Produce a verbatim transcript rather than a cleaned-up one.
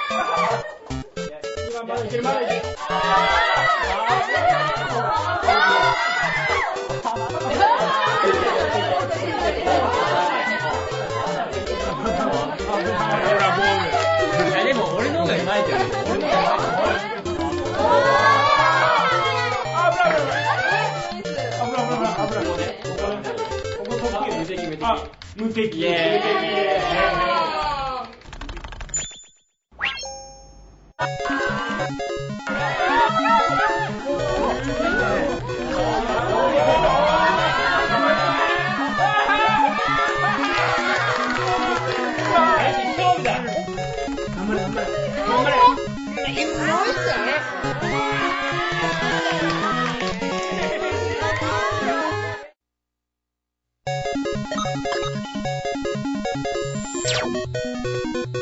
まだいけるまだいける。でも俺の方がうまいけど。俺の方がうまい。あぶらぶら。あぶらぶらあぶらここね。ここここ無敵無敵。あ無敵。イエーイ。 you